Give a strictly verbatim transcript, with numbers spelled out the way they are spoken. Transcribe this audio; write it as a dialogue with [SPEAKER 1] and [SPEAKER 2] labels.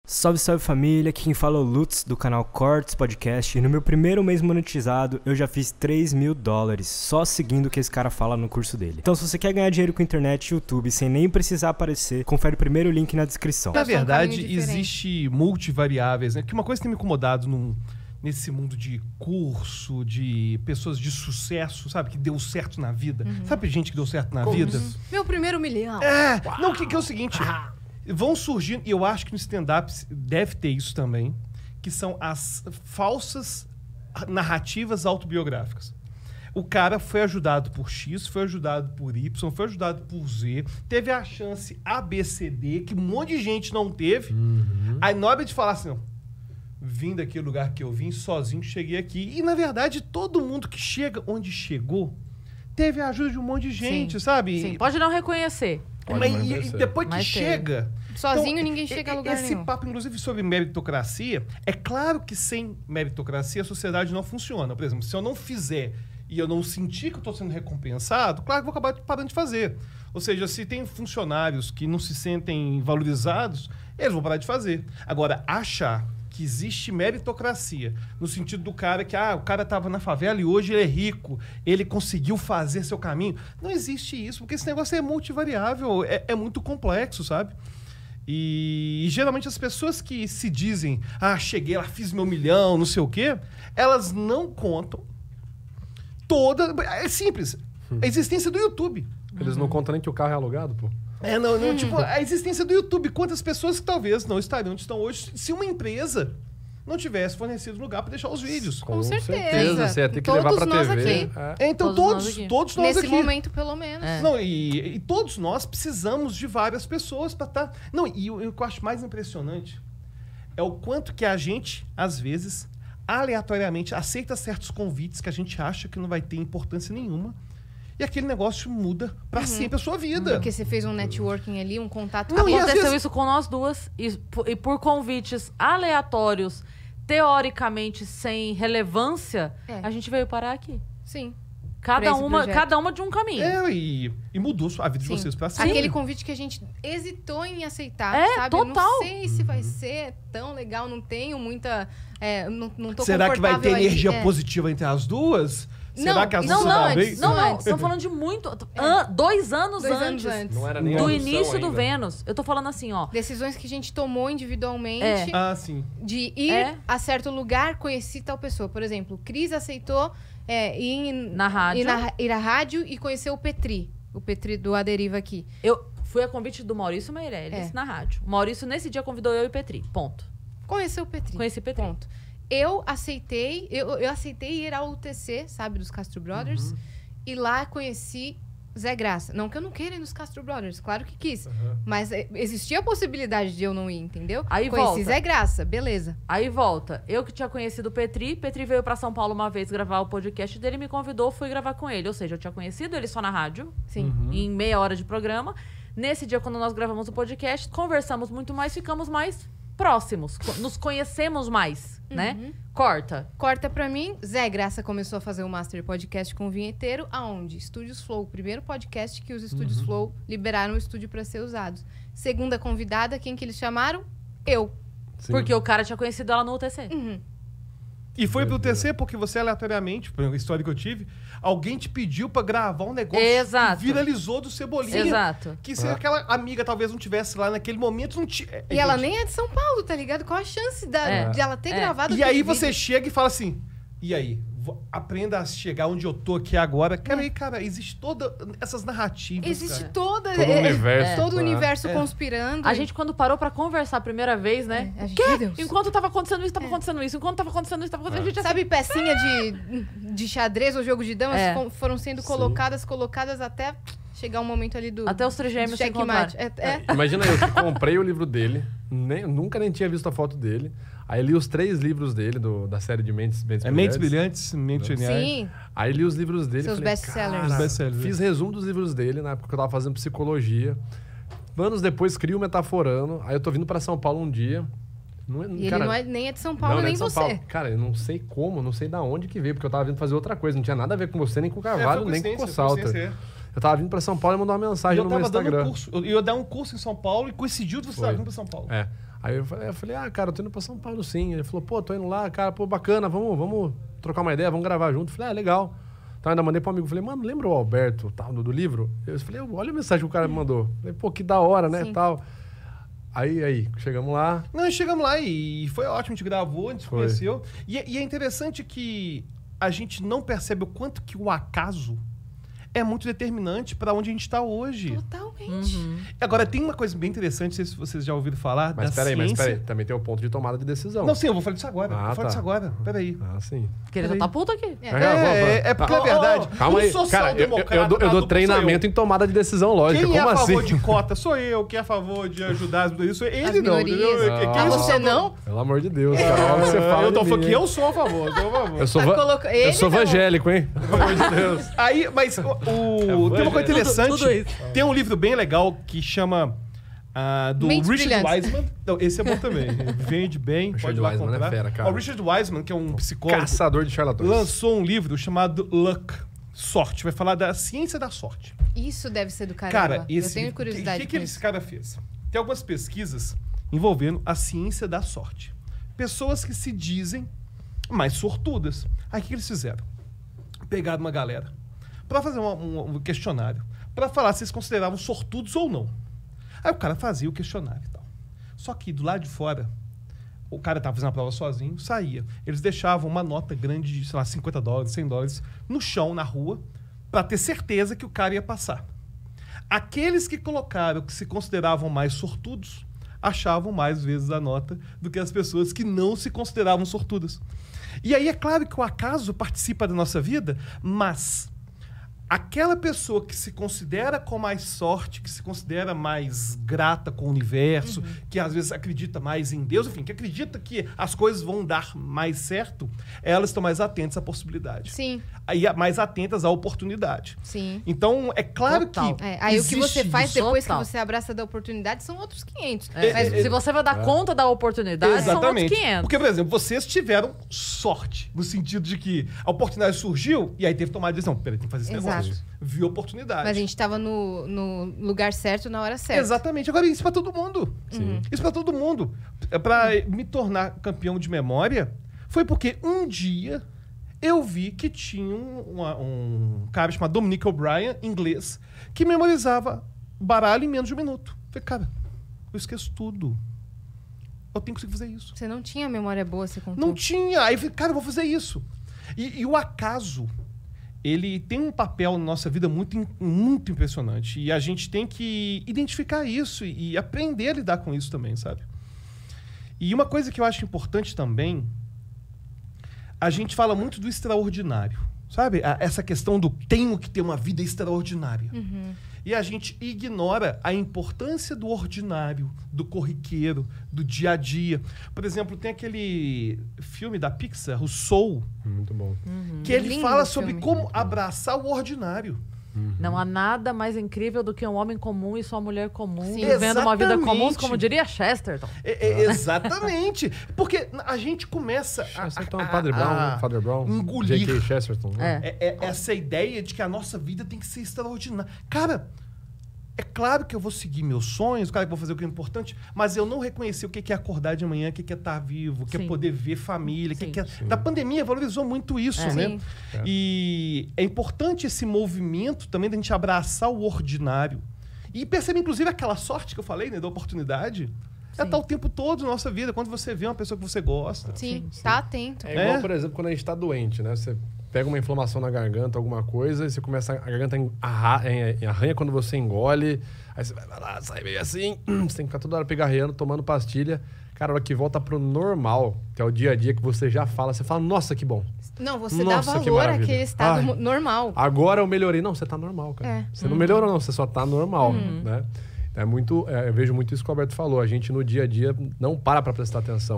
[SPEAKER 1] Salve, salve família, aqui quem fala é o Lutz do canal Cortes Podcast e no meu primeiro mês monetizado eu já fiz três mil dólares só seguindo o que esse cara fala no curso dele. Então se você quer ganhar dinheiro com internet e YouTube sem nem precisar aparecer, confere o primeiro link na descrição.
[SPEAKER 2] Na verdade, existe multivariáveis, né? Que uma coisa que tem me incomodado num, nesse mundo de curso, de pessoas de sucesso, sabe? Que deu certo na vida. Uhum. Sabe gente que deu certo na Como vida?
[SPEAKER 3] Isso? Meu primeiro milhão.
[SPEAKER 2] É, Uau. não, que, que é o seguinte... Vão surgindo, e eu acho que no stand-up deve ter isso também, que são as falsas narrativas autobiográficas. O cara foi ajudado por X, foi ajudado por Y, foi ajudado por Z, teve a chance A, B, C, D, que um monte de gente não teve. Uhum. Aí na hora de falar assim, não, vim daquele lugar que eu vim, sozinho cheguei aqui. E na verdade, todo mundo que chega onde chegou, teve a ajuda de um monte de gente,
[SPEAKER 4] Sim.
[SPEAKER 2] Sim,
[SPEAKER 4] Sim, pode não reconhecer.
[SPEAKER 2] Mas, e, e depois que
[SPEAKER 4] Mas
[SPEAKER 2] chega...
[SPEAKER 3] Sozinho
[SPEAKER 2] então,
[SPEAKER 3] ninguém chega a lugar
[SPEAKER 2] esse
[SPEAKER 3] nenhum.
[SPEAKER 2] Esse papo, inclusive, sobre meritocracia, é claro que sem meritocracia a sociedade não funciona. Por exemplo, se eu não fizer e eu não sentir que eu estou sendo recompensado, claro que eu vou acabar parando de fazer. Ou seja, se tem funcionários que não se sentem valorizados, eles vão parar de fazer. Agora, achar que existe meritocracia, no sentido do cara que, ah, o cara estava na favela e hoje ele é rico, ele conseguiu fazer seu caminho. Não existe isso, porque esse negócio é multivariável, é, é muito complexo, sabe? E, e geralmente as pessoas que se dizem, ah, cheguei lá, fiz meu milhão, não sei o quê, elas não contam toda... É simples, a existência do YouTube.
[SPEAKER 5] Eles não contam nem que o carro é alugado, pô.
[SPEAKER 2] É, não, não, tipo, a existência do YouTube. Quantas pessoas que talvez não estariam onde estão hoje se uma empresa não tivesse fornecido lugar para deixar os vídeos.
[SPEAKER 3] Com, Com certeza.
[SPEAKER 5] certeza. Você ia ter que
[SPEAKER 3] todos
[SPEAKER 5] levar pra
[SPEAKER 3] nós
[SPEAKER 5] T V.
[SPEAKER 3] Aqui.
[SPEAKER 2] É. Então todos, todos nós, todos nós
[SPEAKER 3] Nesse
[SPEAKER 2] aqui.
[SPEAKER 3] momento, pelo menos.
[SPEAKER 2] É. Não, e, e todos nós precisamos de várias pessoas para estar... Tá... Não, e o, o que eu acho mais impressionante é o quanto que a gente, às vezes, aleatoriamente, aceita certos convites que a gente acha que não vai ter importância nenhuma. E aquele negócio muda pra uhum. sempre a sua vida.
[SPEAKER 3] Porque você fez um networking ali, um contato...
[SPEAKER 4] Não, aconteceu vezes... isso com nós duas. E, e por convites aleatórios, teoricamente sem relevância, é. a gente veio parar aqui.
[SPEAKER 3] Sim.
[SPEAKER 4] Cada uma, cada uma de um caminho.
[SPEAKER 2] É, e, e mudou a vida Sim. de vocês pra sempre.
[SPEAKER 3] Aquele convite que a gente hesitou em aceitar,
[SPEAKER 4] é,
[SPEAKER 3] sabe?
[SPEAKER 4] Total.
[SPEAKER 3] Eu não sei se vai ser tão legal, não tenho muita... É, não, não tô
[SPEAKER 2] Será que vai ter energia
[SPEAKER 3] aí,
[SPEAKER 2] positiva é. entre as duas?
[SPEAKER 3] Não,
[SPEAKER 2] Será que as
[SPEAKER 4] não, não,
[SPEAKER 2] vez?
[SPEAKER 4] não, não, estamos falando de muito... É. An, dois anos
[SPEAKER 3] dois
[SPEAKER 4] antes,
[SPEAKER 3] anos antes
[SPEAKER 5] não era nem
[SPEAKER 4] do início
[SPEAKER 5] ainda.
[SPEAKER 4] do Vênus. Eu tô falando assim, ó...
[SPEAKER 3] Decisões que a gente tomou individualmente.
[SPEAKER 4] É.
[SPEAKER 2] Ah, sim.
[SPEAKER 3] De ir
[SPEAKER 4] é.
[SPEAKER 3] a certo lugar, conheci tal pessoa. Por exemplo, Cris aceitou é, ir,
[SPEAKER 4] na rádio.
[SPEAKER 3] Ir, na, ir à rádio e conhecer o Petri. O Petri do A Deriva aqui.
[SPEAKER 4] Eu fui a convite do Maurício Meirelles é. na rádio. O Maurício, nesse dia, convidou eu e o Petri. Ponto.
[SPEAKER 3] Conheceu o Petri.
[SPEAKER 4] Conheci o Petri.
[SPEAKER 3] Ponto. Eu aceitei, eu, eu aceitei ir ao U T C, sabe, dos Castro Brothers. Uhum. E lá conheci Zé Graça. Não que eu não queira ir nos Castro Brothers, claro que quis. Uhum. Mas existia a possibilidade de eu não ir, entendeu?
[SPEAKER 4] Aí
[SPEAKER 3] conheci
[SPEAKER 4] volta.
[SPEAKER 3] Zé Graça, beleza.
[SPEAKER 4] Aí volta. Eu que tinha conhecido o Petri, Petri veio pra São Paulo uma vez gravar o podcast dele, me convidou, fui gravar com ele. Ou seja, eu tinha conhecido ele só na rádio,
[SPEAKER 3] Sim.
[SPEAKER 4] Uhum. em meia hora de programa. Nesse dia, quando nós gravamos o podcast, conversamos muito mais, ficamos mais próximos. Nos conhecemos mais, uhum. né? Corta.
[SPEAKER 3] Corta pra mim. Zé Graça começou a fazer o Master Podcast com o Vinheteiro, aonde? Estúdios Flow. O primeiro podcast que os Estúdios uhum. Flow liberaram o estúdio pra ser usados. Segunda convidada, quem que eles chamaram? Eu.
[SPEAKER 4] Sim. Porque o cara tinha conhecido ela no U T C.
[SPEAKER 3] Uhum.
[SPEAKER 2] E foi pro U T C porque você, aleatoriamente, pela história que eu tive, alguém te pediu pra gravar um negócio
[SPEAKER 4] Exato.
[SPEAKER 2] que viralizou do Cebolinha.
[SPEAKER 4] Exato.
[SPEAKER 2] Que se ah. aquela amiga talvez não tivesse lá naquele momento, não tinha...
[SPEAKER 3] E ela nem é de São Paulo, tá ligado? Qual a chance da,
[SPEAKER 4] é.
[SPEAKER 3] de ela ter
[SPEAKER 4] é.
[SPEAKER 3] gravado
[SPEAKER 2] E aí
[SPEAKER 3] vídeo?
[SPEAKER 2] você chega e fala assim, e aí? Aprenda a chegar onde eu tô aqui agora. Cara, é. aí, cara, existe todas essas narrativas.
[SPEAKER 3] Existe
[SPEAKER 2] cara.
[SPEAKER 3] toda...
[SPEAKER 5] Todo o
[SPEAKER 3] é,
[SPEAKER 5] universo.
[SPEAKER 3] É. Todo o universo
[SPEAKER 2] é.
[SPEAKER 3] conspirando.
[SPEAKER 4] A
[SPEAKER 3] e...
[SPEAKER 4] gente, quando parou pra conversar a primeira vez, né?
[SPEAKER 3] É. A gente,
[SPEAKER 4] Quê?
[SPEAKER 3] meu Deus.
[SPEAKER 4] Enquanto tava acontecendo isso, tava
[SPEAKER 3] é.
[SPEAKER 4] acontecendo isso. Enquanto tava acontecendo isso, tava acontecendo isso.
[SPEAKER 3] É. Sabe pecinha de, de xadrez ou jogo de damas?
[SPEAKER 4] É.
[SPEAKER 3] Foram sendo
[SPEAKER 5] Sim.
[SPEAKER 3] colocadas, colocadas até chegar um momento ali do...
[SPEAKER 4] Até os trigêmeos se encontraram.
[SPEAKER 3] É, é.
[SPEAKER 5] Imagina eu que comprei o livro dele, nem, nunca nem tinha visto a foto dele. Aí li os três livros dele, do, da série de Mentes, Mentes
[SPEAKER 2] é,
[SPEAKER 5] Brilhantes.
[SPEAKER 2] Mentes Brilhantes, Mentes Geniais.
[SPEAKER 3] Sim.
[SPEAKER 5] Aí li os livros dele.
[SPEAKER 3] Seus best-sellers.
[SPEAKER 5] Cara,
[SPEAKER 2] best
[SPEAKER 5] fiz resumo dos livros dele, na época que eu tava fazendo psicologia. Anos depois, crio o Metaforando. Aí eu tô vindo pra São Paulo um dia. Não é,
[SPEAKER 3] E
[SPEAKER 5] cara,
[SPEAKER 3] ele não é, nem é de São Paulo,
[SPEAKER 5] não,
[SPEAKER 3] nem
[SPEAKER 5] não é de
[SPEAKER 3] você.
[SPEAKER 5] São Paulo. Cara, eu não sei como, não sei da onde que veio, porque eu tava vindo fazer outra coisa. Não tinha nada a ver com você, nem com o Carvalho,
[SPEAKER 2] é,
[SPEAKER 5] nem com o
[SPEAKER 2] coincidência,
[SPEAKER 5] Salter.
[SPEAKER 2] coincidência, é.
[SPEAKER 5] Eu tava vindo pra São Paulo e mandou uma mensagem
[SPEAKER 2] eu
[SPEAKER 5] no meu
[SPEAKER 2] tava dando
[SPEAKER 5] Instagram.
[SPEAKER 2] um curso. Eu ia dar um curso em São Paulo e coincidiu de você estar vindo pra São Paulo.
[SPEAKER 5] É. Aí eu falei, eu falei, ah, cara, eu tô indo pra São Paulo sim. Ele falou, pô, tô indo lá, cara, pô, bacana, vamos, vamos trocar uma ideia, vamos gravar junto. Eu falei, ah, legal. Então ainda mandei pro amigo, falei, mano, lembra o Alberto, tal, do, do livro? Eu falei, olha a mensagem que o cara me mandou. Eu falei, pô, que da hora, né,
[SPEAKER 3] Sim.
[SPEAKER 5] tal. Aí, aí, chegamos lá.
[SPEAKER 2] Não, chegamos lá e foi ótimo, a gente gravou, a gente se
[SPEAKER 5] Foi.
[SPEAKER 2] conheceu. E, e é interessante que a gente não percebe o quanto que o acaso é muito determinante para onde a gente está hoje.
[SPEAKER 3] Totalmente.
[SPEAKER 4] Uhum.
[SPEAKER 2] Agora, tem uma coisa bem interessante, não sei se vocês já ouviram falar,
[SPEAKER 5] Mas
[SPEAKER 2] da
[SPEAKER 5] peraí,
[SPEAKER 2] ciência.
[SPEAKER 5] mas peraí, também tem o ponto de tomada de decisão.
[SPEAKER 2] Não, sim, eu vou falar disso agora.
[SPEAKER 5] Ah,
[SPEAKER 2] vou falar
[SPEAKER 5] tá.
[SPEAKER 2] disso agora. Peraí.
[SPEAKER 5] Ah, sim.
[SPEAKER 4] Porque ele já
[SPEAKER 2] Peraí.
[SPEAKER 4] tá puto aqui.
[SPEAKER 3] É.
[SPEAKER 2] É,
[SPEAKER 5] vamos, vamos.
[SPEAKER 2] é, é porque
[SPEAKER 5] Ah,
[SPEAKER 2] é verdade.
[SPEAKER 5] oh, calma
[SPEAKER 2] O
[SPEAKER 5] aí, cara, eu, eu,
[SPEAKER 2] social-democrata
[SPEAKER 5] eu dou, eu
[SPEAKER 2] tá
[SPEAKER 5] dou
[SPEAKER 2] duplo,
[SPEAKER 5] treinamento
[SPEAKER 2] sou eu.
[SPEAKER 5] em tomada de decisão, lógico.
[SPEAKER 2] Quem é
[SPEAKER 5] Como
[SPEAKER 2] a favor
[SPEAKER 5] assim?
[SPEAKER 2] de cota sou eu. Quem é a favor de ajudar as minorias sou eu. Ele
[SPEAKER 3] As
[SPEAKER 2] não,
[SPEAKER 3] minorias.
[SPEAKER 2] entendeu? Quem
[SPEAKER 3] Ah,
[SPEAKER 2] é
[SPEAKER 3] você
[SPEAKER 2] isso?
[SPEAKER 3] não?
[SPEAKER 5] Pelo amor de Deus, cara. Olha o que você fala
[SPEAKER 2] Eu
[SPEAKER 5] de
[SPEAKER 2] tô
[SPEAKER 5] mim,
[SPEAKER 2] falando que
[SPEAKER 5] hein?
[SPEAKER 2] eu sou a favor, eu sou a favor.
[SPEAKER 5] Eu sou,
[SPEAKER 3] Tá
[SPEAKER 5] va-
[SPEAKER 3] coloca-
[SPEAKER 5] eu
[SPEAKER 3] ele
[SPEAKER 5] sou
[SPEAKER 3] não.
[SPEAKER 5] evangélico, hein? Pelo amor de Deus.
[SPEAKER 2] Aí, mas o, o- tem uma coisa interessante.
[SPEAKER 4] Tudo- tudo isso.
[SPEAKER 2] Tem um livro bem legal que chama ah, do
[SPEAKER 3] Mentes
[SPEAKER 2] Richard
[SPEAKER 3] Brilhantes.
[SPEAKER 2] Wiseman. Não, esse é bom também. Vende bem,
[SPEAKER 5] Richard
[SPEAKER 2] pode ir lá
[SPEAKER 5] Wiseman é
[SPEAKER 2] comprar.
[SPEAKER 5] fera, cara.
[SPEAKER 2] O Richard Wiseman, que é um psicólogo,
[SPEAKER 5] Caçador de charlatões.
[SPEAKER 2] lançou um livro chamado Luck, Sorte. Vai falar da ciência da sorte.
[SPEAKER 3] Isso deve ser do caramba.
[SPEAKER 2] Cara, esse,
[SPEAKER 3] Eu tenho curiosidade
[SPEAKER 2] O que, que
[SPEAKER 3] com
[SPEAKER 2] esse
[SPEAKER 3] isso.
[SPEAKER 2] cara fez? Tem algumas pesquisas envolvendo a ciência da sorte. Pessoas que se dizem mais sortudas. Aí o que, que eles fizeram? Pegaram uma galera para fazer uma- um, um questionário, para falar se eles consideravam sortudos ou não. Aí o cara fazia o questionário e tal. Só que do lado de fora, o cara estava fazendo a prova sozinho, saía. Eles deixavam uma nota grande de, sei lá, cinquenta dólares, cem dólares, no chão, na rua, para ter certeza que o cara ia passar. Aqueles que colocaram que se consideravam mais sortudos, achavam mais vezes a nota do que as pessoas que não se consideravam sortudas. E aí é claro que o acaso participa da nossa vida, mas aquela pessoa que se considera com mais sorte, que se considera mais grata com o universo,
[SPEAKER 3] Uhum.
[SPEAKER 2] que às vezes acredita mais em Deus, enfim, que acredita que as coisas vão dar mais certo, elas estão mais atentas à possibilidade.
[SPEAKER 3] Sim,
[SPEAKER 2] Aí mais atentas à oportunidade.
[SPEAKER 3] sim.
[SPEAKER 2] Então, é claro
[SPEAKER 4] Total.
[SPEAKER 2] que
[SPEAKER 3] É, aí o que você
[SPEAKER 2] existe
[SPEAKER 3] faz
[SPEAKER 2] isso.
[SPEAKER 3] depois
[SPEAKER 4] Total.
[SPEAKER 3] que você abraça da oportunidade são outros quinhentos.
[SPEAKER 4] É,
[SPEAKER 3] Mas
[SPEAKER 2] é,
[SPEAKER 4] se você vai dar conta da oportunidade, são
[SPEAKER 2] Exatamente.
[SPEAKER 4] outros quinhentos.
[SPEAKER 2] Porque, por exemplo, vocês tiveram sorte, no sentido de que a oportunidade surgiu e aí teve que tomar a decisão. Peraí, tem que fazer esse
[SPEAKER 3] Exato.
[SPEAKER 2] negócio. Viu a oportunidade.
[SPEAKER 3] Mas a gente tava no, no lugar certo na hora certa.
[SPEAKER 2] Exatamente. Agora, isso pra todo mundo. Isso pra todo mundo. É Pra me tornar campeão de memória, foi porque um dia eu vi que tinha um, uma- um cara chamado Dominic O'Brien, inglês, que memorizava baralho em menos de um minuto. Falei, cara, eu esqueço tudo. Eu tenho que conseguir fazer isso.
[SPEAKER 3] Você não tinha memória boa, você contou.
[SPEAKER 2] Não tinha. Aí eu falei, cara, eu vou fazer isso. E, e o acaso, ele tem um papel na nossa vida muito, im- muito impressionante. E a gente tem que identificar isso e, e aprender a lidar com isso também, sabe? E uma coisa que eu acho importante também, a gente fala muito do extraordinário. Sabe? A- essa questão do tenho que ter uma vida extraordinária. E a gente ignora a importância do ordinário, do corriqueiro, do dia a dia. Por exemplo, tem aquele filme da Pixar, o Soul,
[SPEAKER 5] Muito bom.
[SPEAKER 2] que ele
[SPEAKER 3] Lindo
[SPEAKER 2] fala
[SPEAKER 3] o
[SPEAKER 2] sobre
[SPEAKER 3] filme.
[SPEAKER 2] como abraçar o ordinário.
[SPEAKER 4] Não há nada mais incrível do que um homem comum e sua mulher comum
[SPEAKER 3] Sim.
[SPEAKER 4] vivendo uma vida comum,
[SPEAKER 2] Exatamente.
[SPEAKER 4] como diria Chesterton.
[SPEAKER 2] É- é- exatamente. Porque a gente começa a,
[SPEAKER 5] Chesterton,
[SPEAKER 2] a-
[SPEAKER 5] Padre Brown,
[SPEAKER 2] a
[SPEAKER 5] né? Father Brown.
[SPEAKER 2] engolir.
[SPEAKER 5] J K. Chesterton. né?
[SPEAKER 4] É.
[SPEAKER 2] É, é essa ideia de que a nossa vida tem que ser extraordinária. Cara, é claro que eu vou seguir meus sonhos, claro que eu vou fazer o que é importante, mas eu não reconheci o que é acordar de manhã, o que é estar vivo, o que é
[SPEAKER 4] Sim.
[SPEAKER 2] poder ver família, o que
[SPEAKER 4] Sim.
[SPEAKER 2] que é... Na pandemia valorizou muito isso,
[SPEAKER 4] É.
[SPEAKER 2] né?
[SPEAKER 3] Sim.
[SPEAKER 5] É.
[SPEAKER 2] E é importante esse movimento também da gente abraçar o ordinário. E perceber, inclusive, aquela sorte que eu falei, né, da oportunidade. É
[SPEAKER 4] Sim.
[SPEAKER 2] estar o tempo todo na nossa vida, quando você vê uma pessoa que você gosta.
[SPEAKER 3] Sim,
[SPEAKER 4] Sim,
[SPEAKER 3] tá atento.
[SPEAKER 5] É igual,
[SPEAKER 2] É?
[SPEAKER 5] por exemplo, quando a gente tá doente, né? Você pega uma inflamação na garganta, alguma coisa, e você começa... A garganta em- arra- em- em arranha quando você engole. Aí você vai lá, sai meio assim. Você tem que ficar toda hora pigarreando, tomando pastilha. Cara, a hora que volta pro normal, que é o dia a dia que você já fala, você fala, nossa, que bom.
[SPEAKER 3] Não, você
[SPEAKER 5] Nossa,
[SPEAKER 3] dá
[SPEAKER 5] que
[SPEAKER 3] valor
[SPEAKER 5] maravilha.
[SPEAKER 3] àquele estado
[SPEAKER 5] Ai.
[SPEAKER 3] mo- normal.
[SPEAKER 5] Agora eu melhorei. Não, você tá normal, cara.
[SPEAKER 3] É.
[SPEAKER 5] Você não melhorou, não. Você só tá normal, né? É muito... é, eu vejo muito isso que o Alberto falou. A gente, no dia a dia, não para pra prestar atenção.